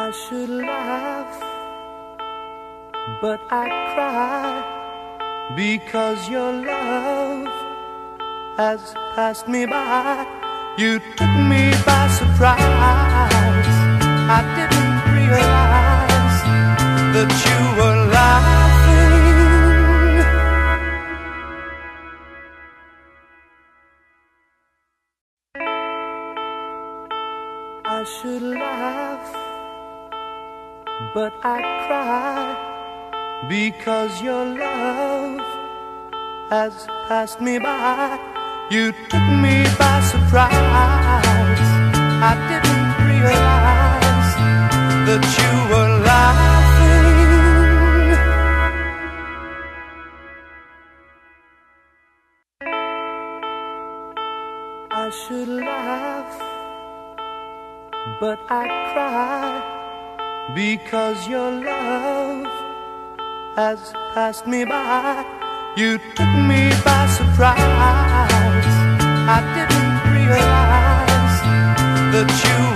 I should laugh, but I cry, because your love has passed me by. You took me by surprise. I didn't realize that you were laughing. I should laugh, but I cry, because your love has passed me by. You took me by surprise. I didn't realize that you were laughing. I should laugh, but I cry, because your love has passed me by. You took me by surprise. I didn't realize that you